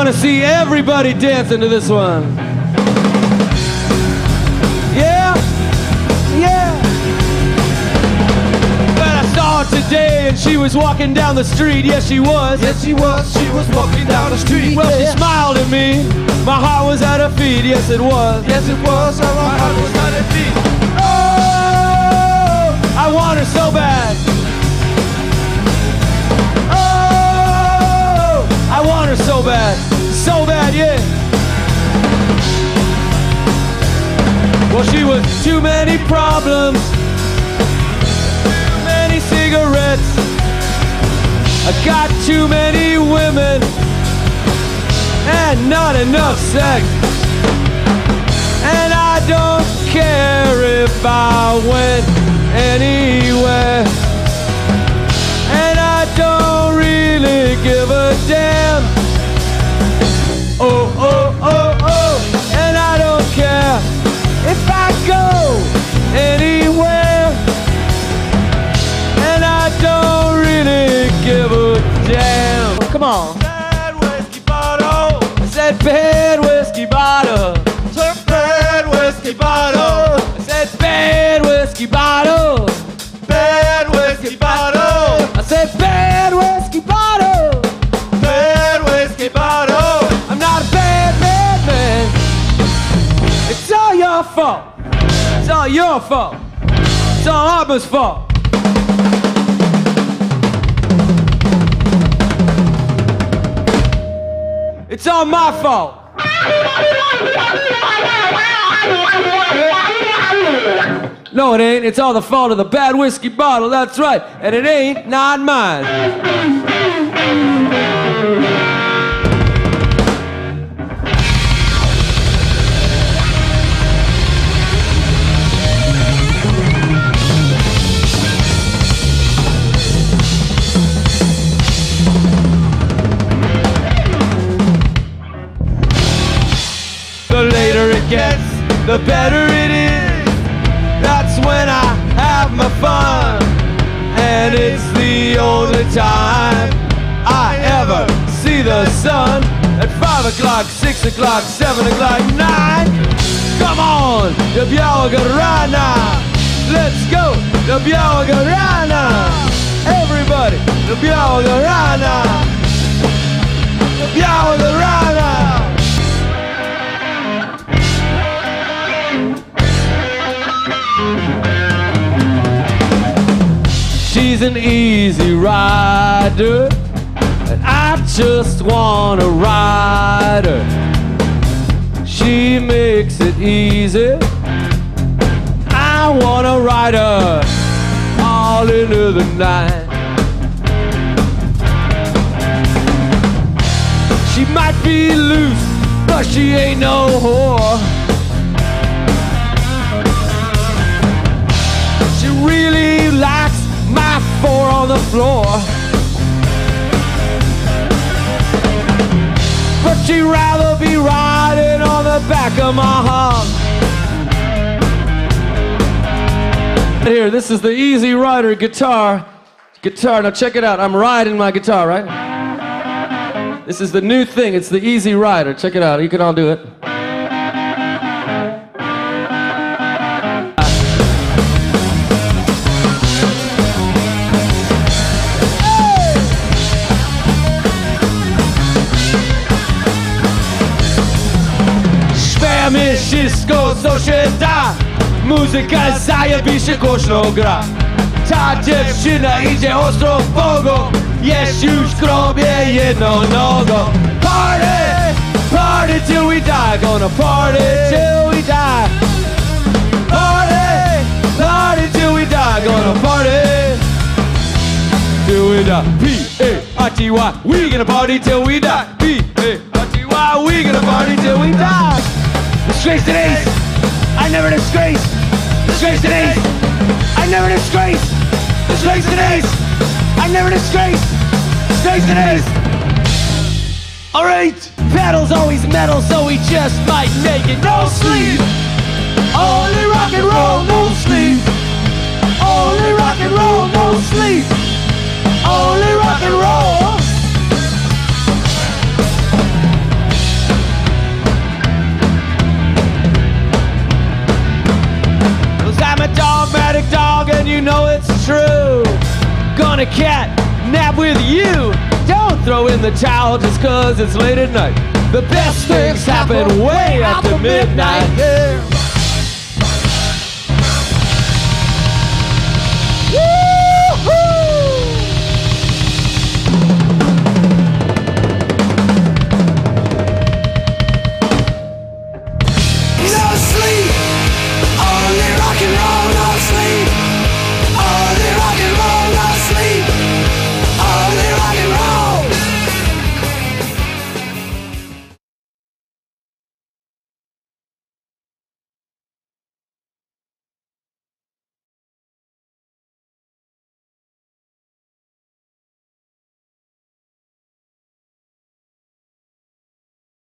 to see everybody dancing to this one. Yeah, yeah. But I saw her today and she was walking down the street. Yes, she was. Yes, she was. She was walking down the street. Well, she smiled at me. My heart was at her feet. Yes, it was. Yes, it was. My heart was at her feet. Oh, I want her so bad. Oh, I want her so bad. So bad, yeah. Well, she was too many problems, too many cigarettes. I got too many women and not enough sex. And I don't care if I went anywhere. And I don't really give a damn. Oh, oh, oh, oh. And I don't care if I go anywhere. And I don't really give a damn. Come on. Bad whiskey bottle. I said bad whiskey bottle. Bad whiskey bottle. I said bad whiskey bottle. Bad whiskey bottle. I said bad whiskey bottle. Bad whiskey bottle. I'm not a bad, bad man. It's all your fault. It's all your fault. It's all Abba's fault. It's all my fault. No, it ain't. It's all the fault of the bad whiskey bottle. That's right. And it ain't not mine. The later it gets, the better it is. That's when I have my fun. And it's the only time I ever see the sun. At 5 o'clock, 6 o'clock, 7 o'clock, 9. Come on, the Białego Rana. Let's go, the Białego Rana. Everybody, the Białego Rana. The Białego Rana. She's an easy rider, and I just wanna ride her. She makes it easy. I wanna ride her all into the night. She might be loose, but she ain't no whore. She really likes my 4 on the floor. But she'd rather be riding on the back of my hump. Here, this is the Easy Rider guitar. Now check it out. I'm riding my guitar, right? This is the new thing. It's the Easy Rider. Check it out. You can all do it. Wszystko co się da, muzyka zajebiście głośno gra. Ta dziewczyna idzie ostro w pogo, jest już grobie jedną nogą. Party, party till we die, gonna party till we die. Party, party till we die, gonna party till we die. P-A-R-T-Y, we gonna party till we die. P-A-R-T-Y, we gonna party till we die. Disgrace and ace, I never disgrace. Disgrace and ace, I never disgrace. Disgrace and ace, I never disgrace. Disgrace and ace. Alright, pedal's always metal, so we just might make it. No sleep, only rock and roll, no sleep. Only rock and roll, no sleep. Only rock and roll. wanna cat nap with you. Don't throw in the towel just 'cause it's late at night. The best things happen way after midnight. Yeah.